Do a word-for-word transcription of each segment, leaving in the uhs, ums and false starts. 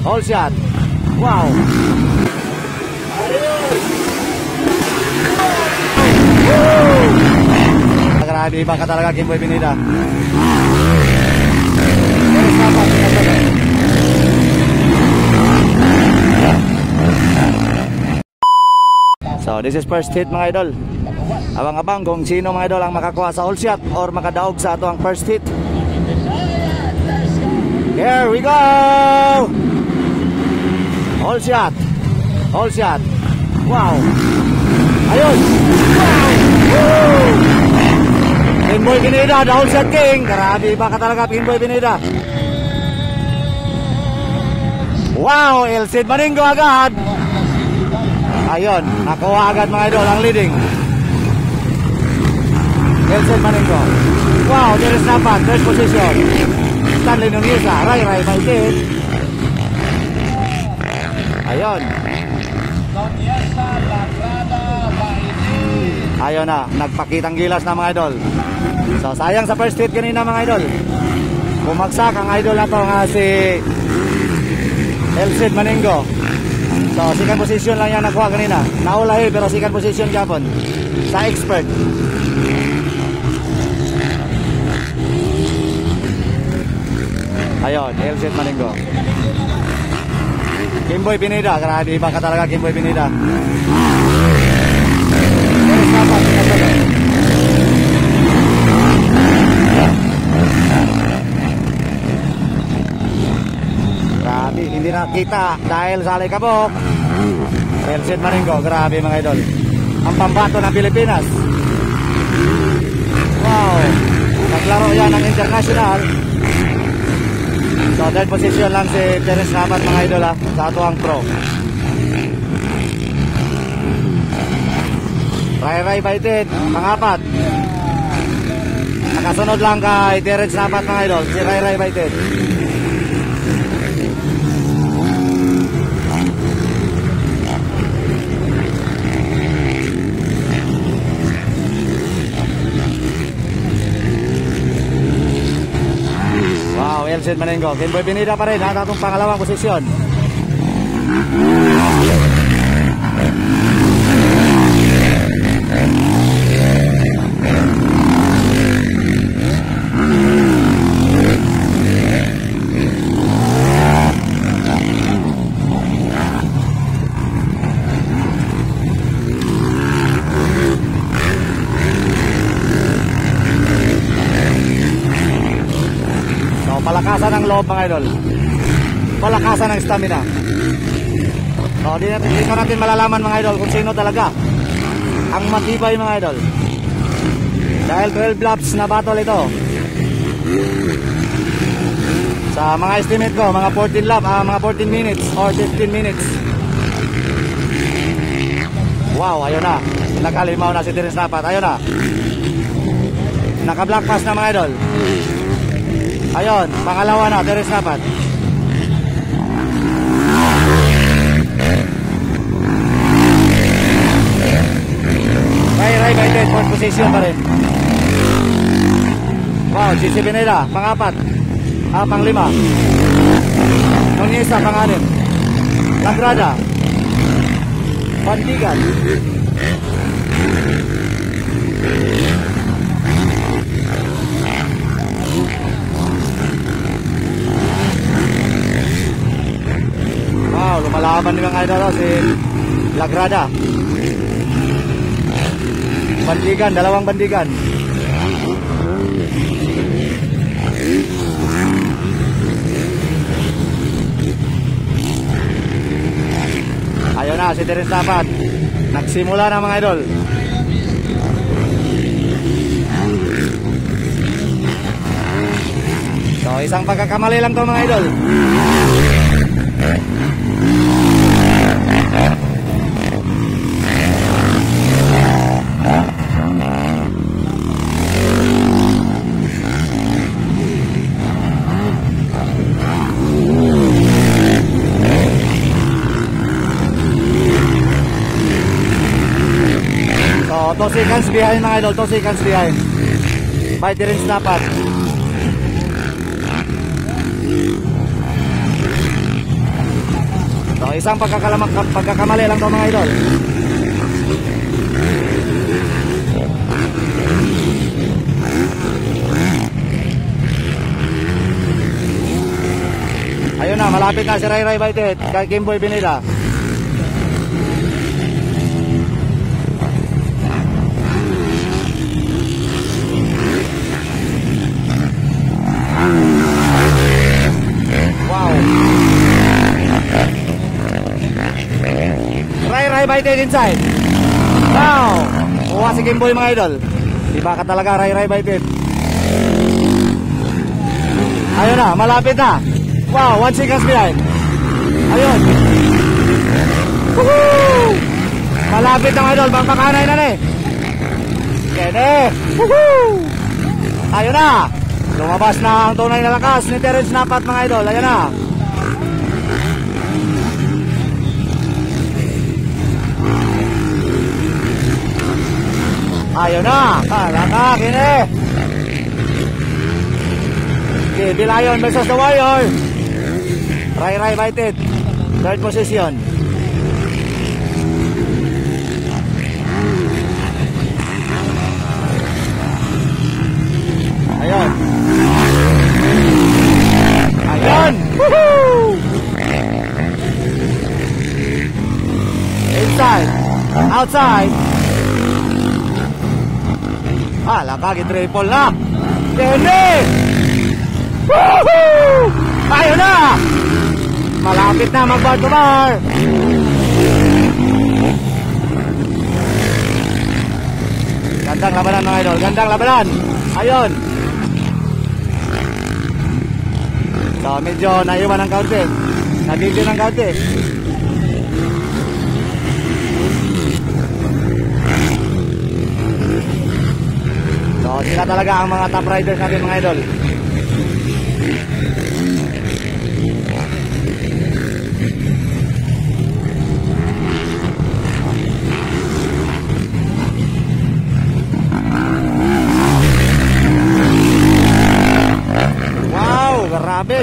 All shot. Wow. Grabe, iba ka talaga, Kimboy Pineda. So this is first hit mga idol. Abang-abang kung sino mga idol ang makakuha sa all shot or makadaog sa ato ang first hit. Here we go. All shot. All shot. Wow. Ayun. Wow. Kimboy Pineda, the all shot king. Grabe ba ka talaga, Kimboy Pineda. Wow, Elcid Maningo agad. Ayun, nakuha agad mga idol ang leading. Elcid Maningo. Wow, there is napan, third position. Stanley Nunisa, Ray Ray Maitin. Ayun. Ayun na, nagpakitang gilas na mga idol. So sayang sa first hit kanina mga idol. Bumagsak ang idol na to nga si Elcid Maningo. So second position lang yan nakuha kanina. Naulahi pero second position kapon sa expert. Ayun, Elcid Maningo. Kimboy Pineda, grabe ba ka talaga, Kimboy Pineda. Grabe, hindi nakita dahil sa alikabok. Elcid Maningo, grabe mga idol. Ang pambato ng Pilipinas. Wow, naglaro yan ng international. So third position lang si Terence Napat mga idol ha, sa atuang pro. Ray Ray Baited, pangapat. Nakasunod lang kay Terence Napat mga idol, si Ray Ray Baited. Wow, Elcid Maningo. Kimboy Pineda pa rin ha, natong pangalawang posisyon. Palakasan ng loob mga idol. Palakasan ng stamina. So di natin, di natin malalaman mga idol kung sino talaga ang matibay mga idol. Dahil twelve laps na battle ito. Sa mga estimate ko, mga fourteen lap, uh, mga fourteen minutes or fifteen minutes. Wow, ayun na. Nakalimaw na si Terence Napat. Ayun na. Naka-black pass na mga idol. Ayun, pangalawa na, Terence Napat. Ray Ray Baited, fourth position pa rin. Wow, G C Pineda, pangapat. Ah, panglima. Nunisa, panganim. Lagrada. Pandigan. Wow, lumalaban ng mga idol si Lagrada. Bandigan, dalawang bandigan. Ayun na si Terence Napat. Nagsimula na mga idol. So isang pagkakamali lang to mga idol. two seconds behind mga idol, two seconds behind by Terence Napat. isang pagkakalamak, pagkakamali lang to mga idol. Ayun na, malapit na si Ray Ray Baited kay Kimboy Binida. Wow. Ray Ray Baited inside. Now, kuha si Kimboy mga idol. Iba ka talaga Ray Ray Baited. Ayun na, malapit na. Wow, one seconds behind. Ayun. Woohoo! Malapit na idol, pampakanay na na eh. Kene. Woohoo! Ayun na. Lumabas na ang tunay na lakas ni Terence Napat mga idol. Ayun na. Ayun na. Kalaka, kene. Okay, Bilayon versus the Warrior. Ray Ray Baited, third position. Ayun. Ayun. Woohoo! Inside. Outside. Ah, lakagi triple na. Kene. Woohoo! Ayun na. Malapit na mag-bar to bar. Gandang labanan mga idol. Gandang labanan. Ayun. So medyo naiwan ng kaunti. Nabigyo ng kaunti. So sila talaga ang mga top riders natin mga idol. Grabe.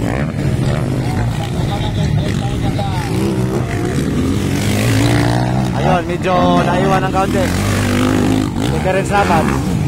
Ayun, medyo naiwan ng kaunti. Ika rin sabat.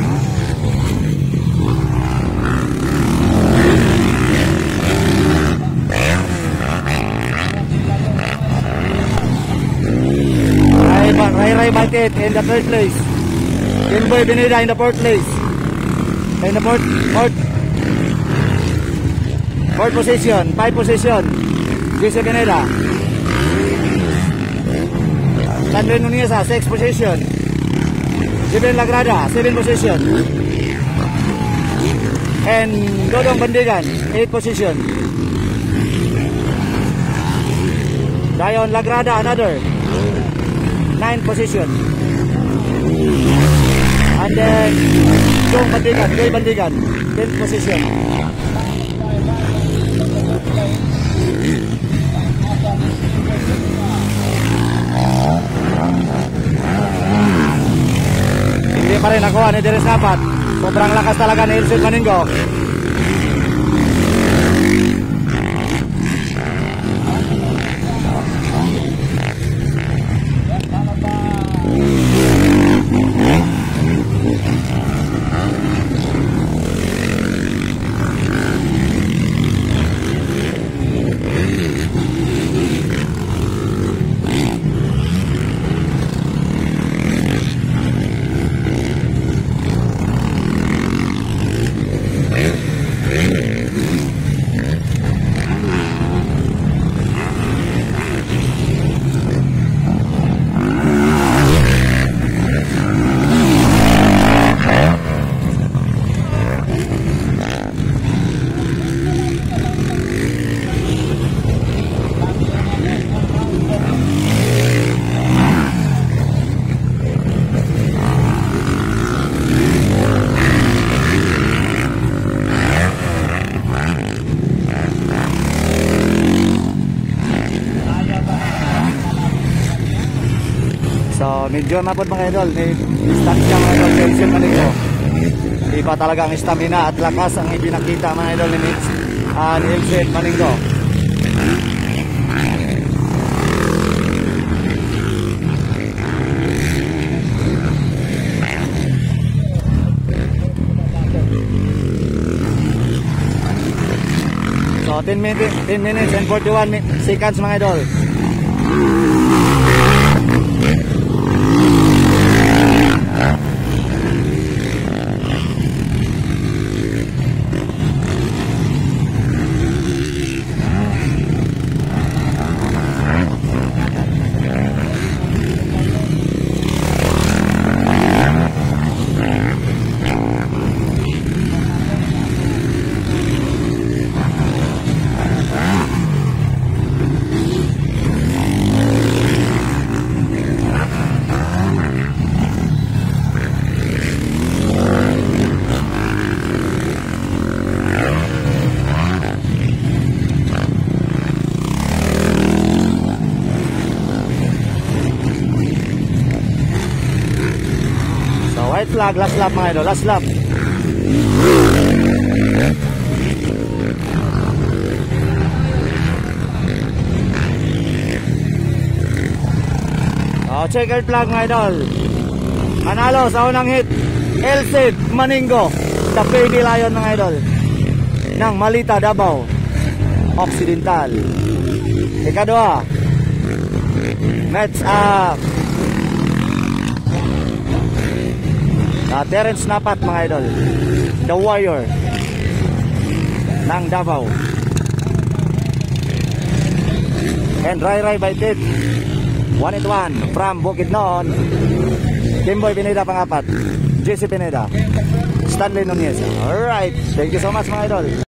Ray Ray Baited in the third place. Kimboy Binida in the fourth place. In the fourth, fourth Fourth position, five position. Jesse Pineda. Landry Nuneza, sixth position. Jibril Lagrada, seventh position. And Dodong Bandigan, eighth position. Dayon Lagrada, another ninth position. And then Dong Bandigan, Joy Bandigan, tenth position. Hindi pa rin nakuha ni Terence Napat. Sobrang lakas talaga ni Ilse Maningo. So medyo mapod mga idol, may stock siya mga idol, tension man ito. Iba talaga ang stamina at lakas ang ipinakita mga idol ni Mitch uh, ni Ilse Maningo. Oh, ten minutes, ten minutes and forty-one mi- seconds mga idol. White flag, last lap mga idol, last lap. Oh, checkered flag mga idol. Manalo sa unang hit, Elcid Maningo, the Baby Lion mga idol, ng Malita, Davao Occidental. Ikadua, Mets up. Uh, Terence Napat mga idol, the Warrior ng Davao. And Rai Rai by Tit one eight one from Bukidnon. Kimboy Pineda pangapat, J C Pineda, Stanley Nunez. Alright, thank you so much mga idol.